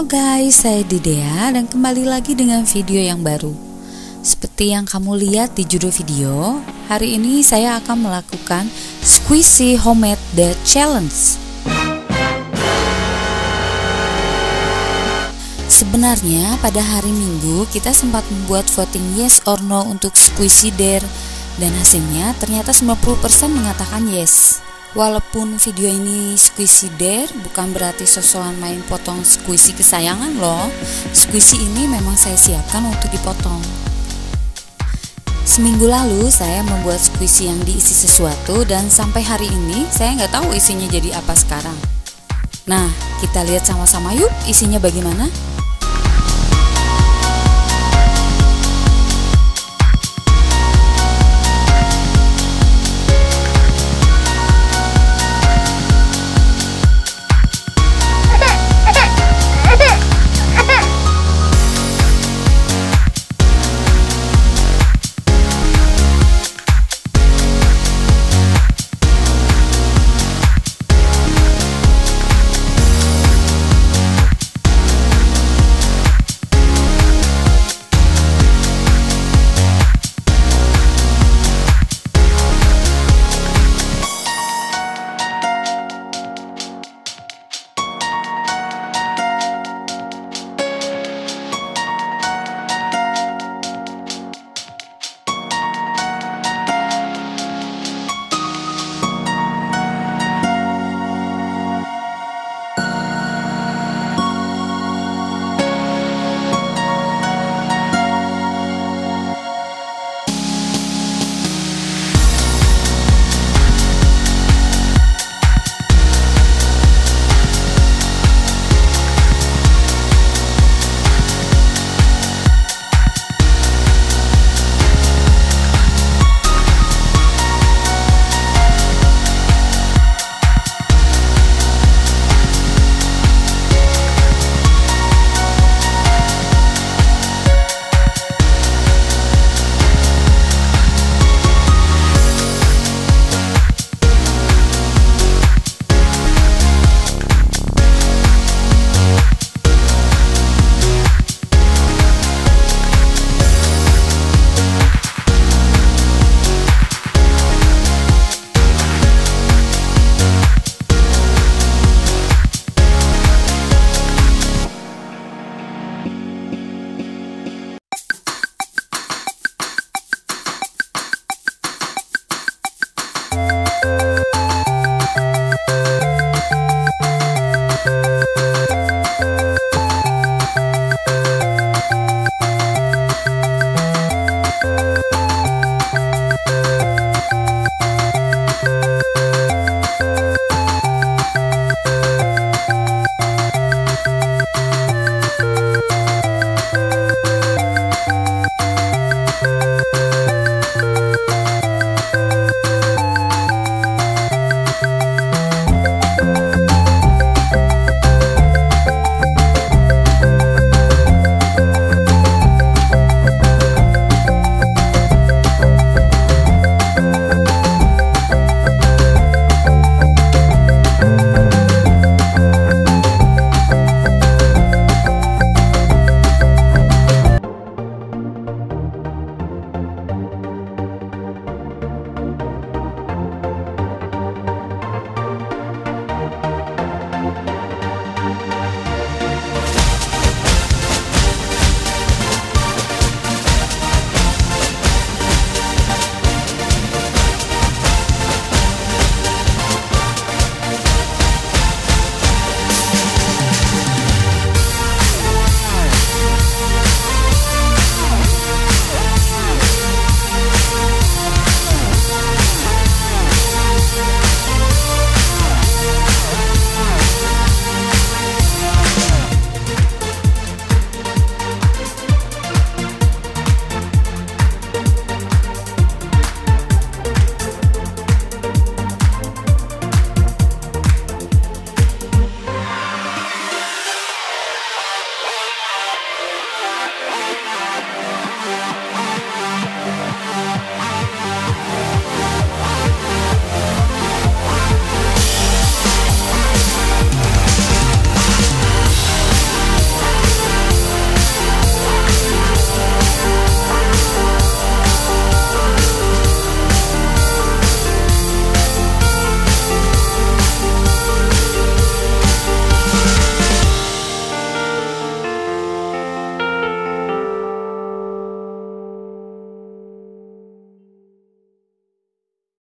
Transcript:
Halo guys, saya Didea dan kembali lagi dengan video yang baru. Seperti yang kamu lihat di judul video, hari ini saya akan melakukan Squishy Homemade The Challenge. Sebenarnya pada hari Minggu kita sempat membuat voting yes or no untuk Squishy Dare dan hasilnya ternyata 90% mengatakan yes. Walaupun video ini Squishy Dare bukan berarti sosokan main potong squishy kesayangan loh. Squishy ini memang saya siapkan untuk dipotong. Seminggu lalu saya membuat squishy yang diisi sesuatu dan sampai hari ini saya nggak tahu isinya jadi apa sekarang. Nah, kita lihat sama-sama yuk isinya bagaimana.